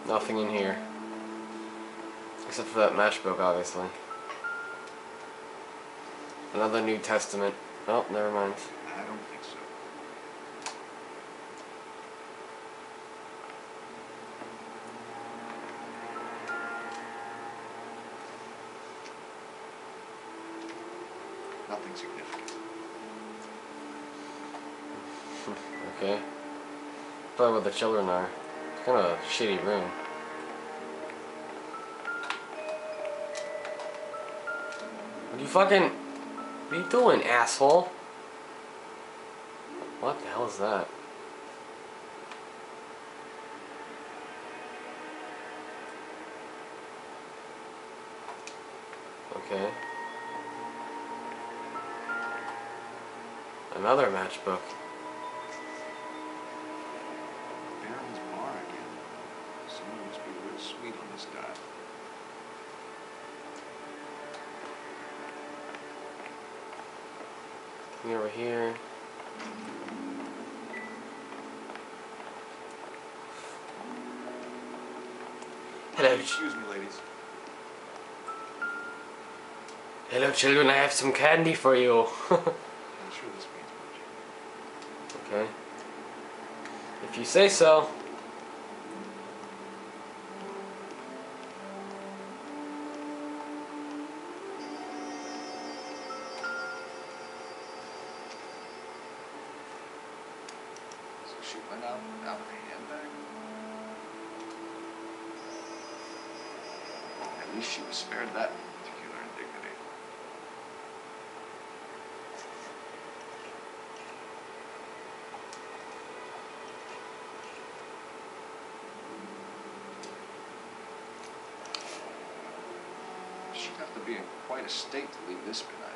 Nothing in here. Except for that matchbook, obviously. Another New Testament. Oh, never mind. I don't think so. Nothing significant. Okay. Probably where the children are. It's kind of a shitty room. What are you doing, asshole? What the hell is that? Okay. Another matchbook. Baron's bar again. Someone must be real sweet on this dial. Coming over here. Hello. Excuse me, ladies. Hello, children. I have some candy for you. I'm sure this means much. Okay. If you say so. So she went out without a handbag? At least she was spared that particular indignity. She'd have to be in quite a state to leave this behind.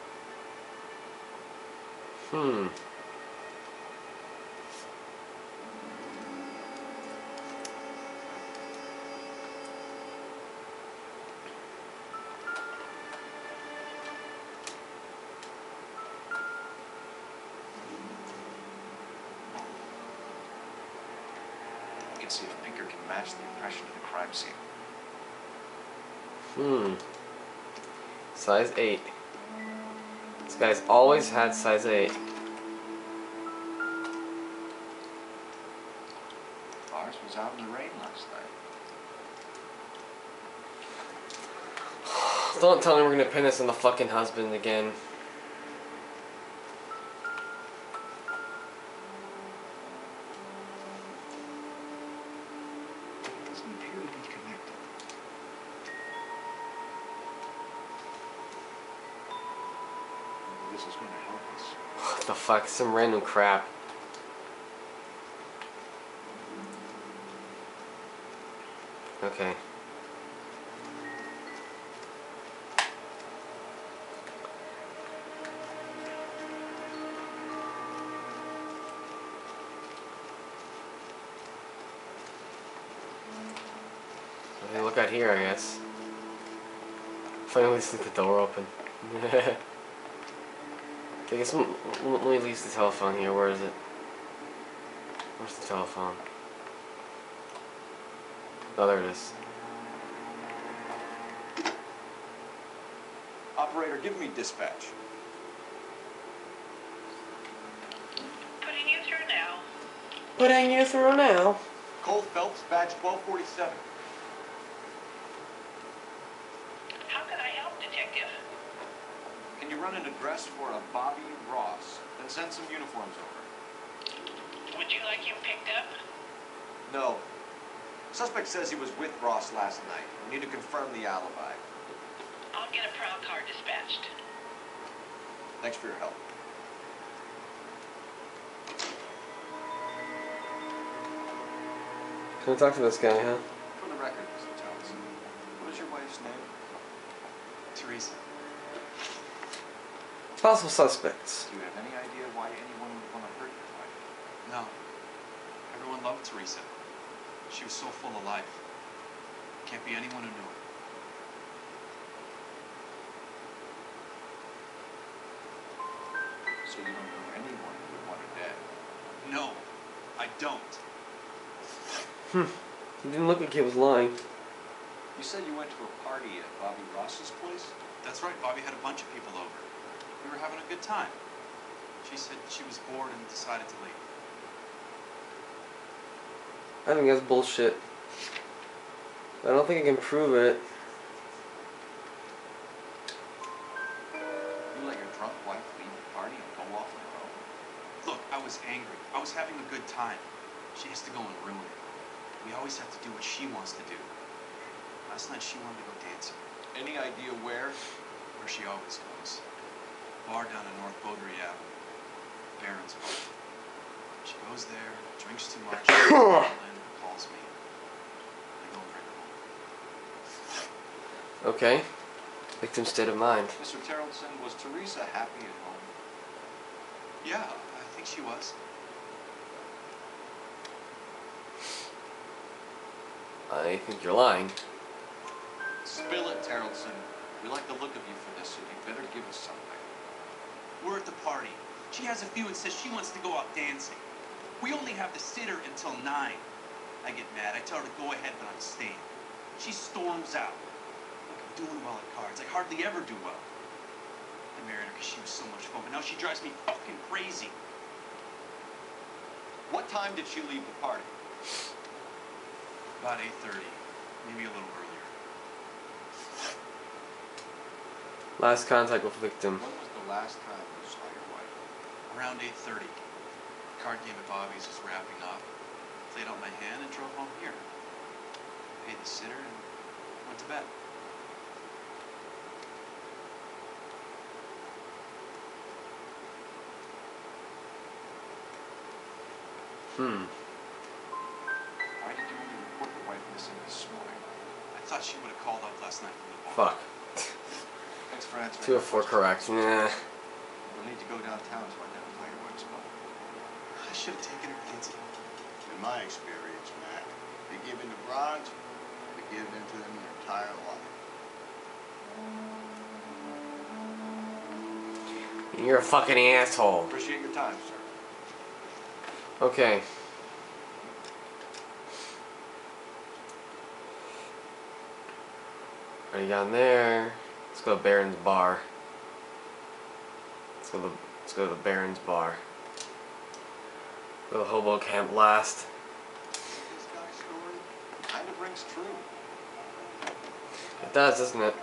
We can see if Pinker can match the impression of the crime scene. Size 8. This guy's always had size 8. Ours was out in the rain last night. Don't tell me we're gonna pin this on the fucking husband again. Doesn't appear to be connected. Maybe this is going to help us. What the fuck? Some random crap. Okay. Okay, look out here, I guess. Finally, see the door open. Okay, I guess let me leave the telephone here. Where is it? Where's the telephone? Oh, there it is. Operator, give me dispatch. Putting you through now. Putting you through now. Cole Phelps, badge 1247. How can I help, Detective? Can you run an address for a Bobby Ross? Then send some uniforms over. Would you like him picked up? No. Suspect says he was with Ross last night. We need to confirm the alibi. I'll get a prowl car dispatched. Thanks for your help. Can we talk to this guy, huh? For the record, Mr. Johnson, what is your wife's name? Teresa. Possible suspects. Do you have any idea why anyone would want to hurt your wife? No. Everyone loved Teresa. She was so full of life. Can't be anyone who knew her. So you don't know anyone who would want her dead? No, I don't. He didn't look like he was lying. You said you went to a party at Bobby Ross's place? That's right, Bobby had a bunch of people over. We were having a good time. She said she was bored and decided to leave. I think that's bullshit. I don't think I can prove it. You let your drunk wife leave the party and go off on her own? Look, I was angry. I was having a good time. She has to go and ruin it. We always have to do what she wants to do. Last night she wanted to go dancing. Any idea where? Where she always goes. Bar down on North Beaudry Avenue. Baron's Bar. She goes there, drinks too much, and calls me. I go and bring her home. Okay. Victim state of mind. Mr. Terrellson, was Teresa happy at home? Yeah, I think she was. I think you're lying. Spill it, Terrellson. We like the look of you for this, so you better give us something. We're at the party. She has a few and says she wants to go out dancing. We only have the sitter until 9. I get mad. I tell her to go ahead, but I'm staying. She storms out. Like I'm doing well at cards. I hardly ever do well. I married her because she was so much fun, but now she drives me fucking crazy. What time did she leave the party? About 8:30, maybe a little earlier. Last contact with victim. When was the last time you saw your wife? Around 8:30. The card game at Bobby's was wrapping up. Played out my hand and drove home here. Paid the sitter and went to bed. Why did you only report your wife missing this morning? I thought she would have called up last night from the bar. Fuck. Thanks for answering. 2 of 4 correct. Nah. We'll need to go downtown to identify your wife's mother. I should have taken her dancing. In my experience, Mac, they give into bronze, they give into them their entire life. You're a fucking asshole. Appreciate your time, sir. Okay. Already gone there. Let's go to Baron's Bar. Let's go to the Baron's Bar. Go to Hobo Camp last. This guy's story kind of rings true. It does, doesn't it?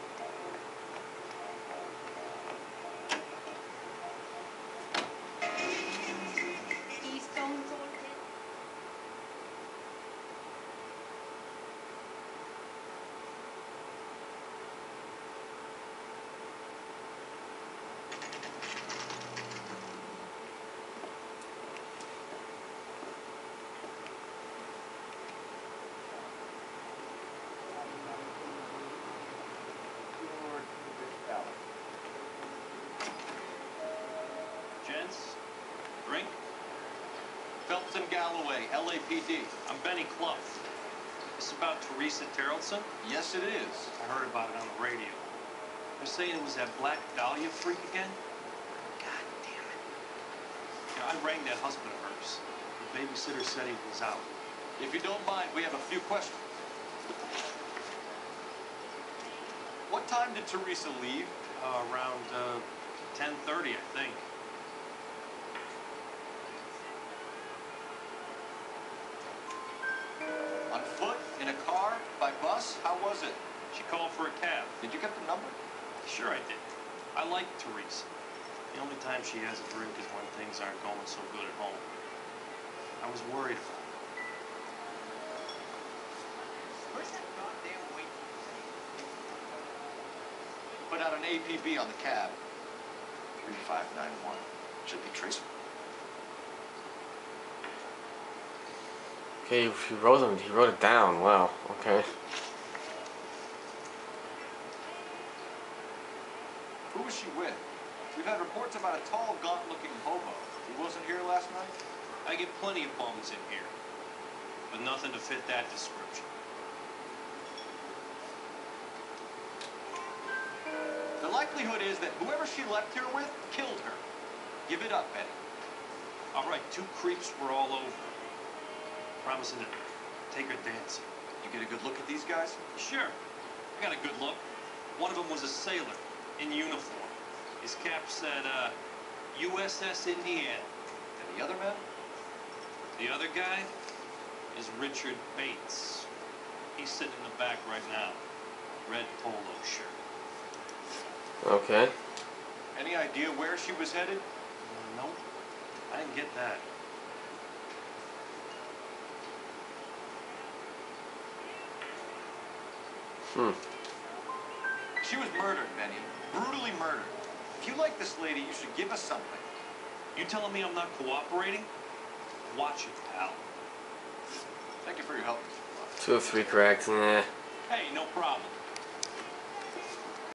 Gents, drink. Phelps and Galloway, LAPD. I'm Benny Clough. This about Teresa Terrellson? Yes, it is. I heard about it on the radio. They're saying it was that Black Dahlia freak again? God damn it. You know, I rang that husband of hers. The babysitter said he was out. If you don't mind, we have a few questions. What time did Teresa leave? Around 10:30, I think. On foot? In a car? By bus? How was it? She called for a cab. Did you get the number? Sure I did. I like Teresa. The only time she has a drink is when things aren't going so good at home. I was worried about her. Where's that goddamn weight? Put out an APB on the cab. 3591. Should be traceable. Okay, he wrote it down. Wow. Okay. Who was she with? We've had reports about a tall, gaunt-looking hobo. He wasn't here last night? I get plenty of bums in here, but nothing to fit that description. The likelihood is that whoever she left here with killed her. Give it up, Benny. All right, 2 creeps were all over. Promising to take her dancing. You get a good look at these guys? Sure, I got a good look. One of them was a sailor in uniform. His cap said, USS Indiana. And the other men? The other guy is Richard Bates. He's sitting in the back right now. Red polo shirt. Okay. Any idea where she was headed? Nope, I didn't get that. She was murdered, Benny. Brutally murdered. If you like this lady, you should give us something. You telling me I'm not cooperating? Watch it, pal. Thank you for your help. 2 of 3 correct. Nah. Hey, no problem.